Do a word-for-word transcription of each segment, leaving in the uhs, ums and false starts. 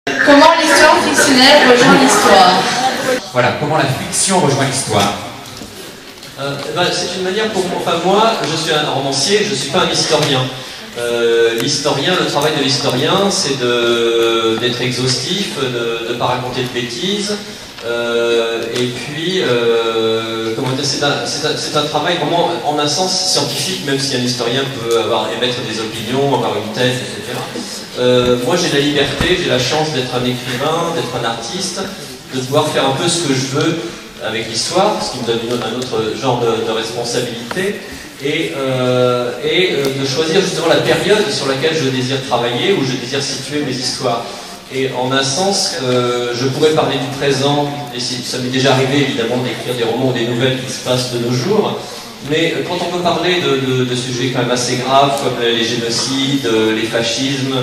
Comment l'histoire fictionnelle rejoint l'histoire? Voilà, comment la fiction rejoint l'histoire. Euh, ben, c'est une manière pour moi, enfin moi, je suis un romancier, je ne suis pas un historien. Euh, l'historien, le travail de l'historien, c'est d'être exhaustif, de ne pas raconter de bêtises, euh, et puis, euh, comment dire, c'est un, un, un travail vraiment en un sens scientifique, même si un historien peut avoir, émettre des opinions, avoir une thèse, et cetera. Euh, moi j'ai la liberté, j'ai la chance d'être un écrivain, d'être un artiste, de pouvoir faire un peu ce que je veux avec l'histoire, ce qui me donne un autre genre de, de responsabilité, et, euh, et euh, de choisir justement la période sur laquelle je désire travailler, où je désire situer mes histoires. Et en un sens, euh, je pourrais parler du présent, et ça m'est déjà arrivé évidemment d'écrire des romans ou des nouvelles qui se passent de nos jours, mais quand on peut parler de, de, de sujets quand même assez graves, comme les génocides, les fascismes,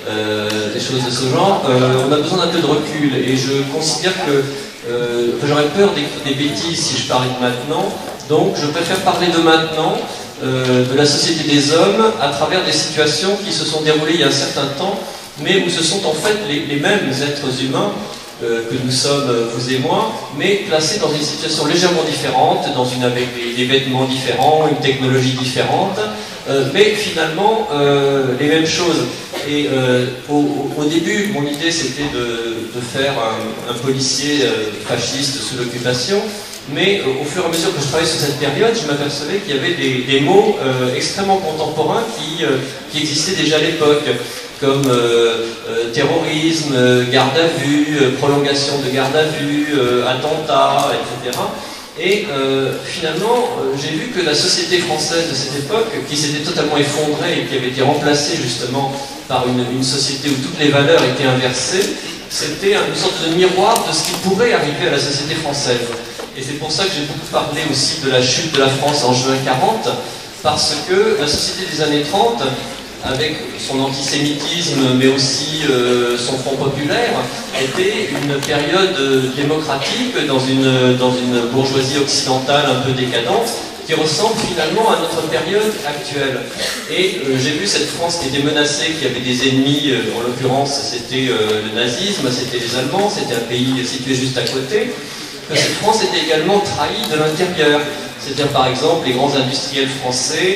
euh, des choses de ce genre, euh, on a besoin d'un peu de recul, et je considère que Euh, j'aurais peur d'écrire des bêtises si je parlais de maintenant, donc je préfère parler de maintenant, euh, de la société des hommes, à travers des situations qui se sont déroulées il y a un certain temps, mais où ce sont en fait les, les mêmes êtres humains euh, que nous sommes, vous et moi, mais placés dans une situation légèrement différente, dans une, avec des, des vêtements différents, une technologie différente, euh, mais finalement euh, les mêmes choses. Et euh, au, au début, mon idée c'était de, de faire un, un policier euh, fasciste sous l'occupation, mais euh, au fur et à mesure que je travaillais sur cette période, je m'apercevais qu'il y avait des, des mots euh, extrêmement contemporains qui, euh, qui existaient déjà à l'époque, comme euh, euh, terrorisme, euh, garde à vue, euh, prolongation de garde à vue, euh, attentat, et cetera. Et euh, finalement, euh, j'ai vu que la société française de cette époque, qui s'était totalement effondrée et qui avait été remplacée justement par une, une société où toutes les valeurs étaient inversées, c'était une sorte de miroir de ce qui pourrait arriver à la société française. Et c'est pour ça que j'ai beaucoup parlé aussi de la chute de la France en juin quarante, parce que la société des années trente, avec son antisémitisme, mais aussi euh, son front populaire, était une période démocratique dans une, dans une bourgeoisie occidentale un peu décadente, qui ressemble finalement à notre période actuelle. Et euh, j'ai vu cette France qui était menacée, qui avait des ennemis, euh, en l'occurrence c'était euh, le nazisme, c'était les Allemands, c'était un pays situé juste à côté, que cette France était également trahie de l'intérieur. C'est-à-dire par exemple les grands industriels français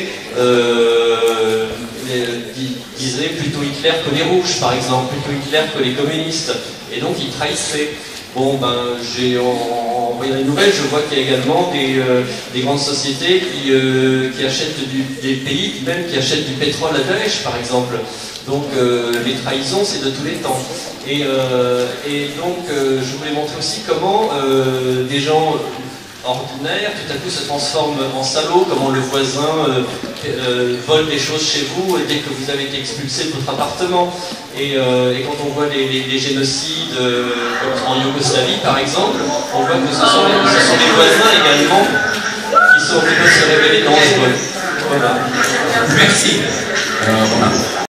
euh, les, disaient plutôt Hitler que les rouges par exemple, plutôt Hitler que les communistes, et donc ils trahissaient. Bon ben j'ai en voyant les nouvelles, je vois qu'il y a également des, euh, des grandes sociétés qui, euh, qui achètent du, des pays même qui achètent du pétrole à Daesh par exemple. Donc euh, les trahisons c'est de tous les temps. Et, euh, et donc euh, je voulais montrer aussi comment euh, des gens ordinaires tout à coup se transforment en salauds, comment le voisin euh, euh, vole des choses chez vous dès que vous avez été expulsé de votre appartement. Et, euh, et quand on voit les, les, les génocides euh, en Yougoslavie par exemple, on voit que ce sont les, ce sont les voisins également qui, sont, qui peuvent se révéler dangereux. Voilà. Merci. Euh, voilà.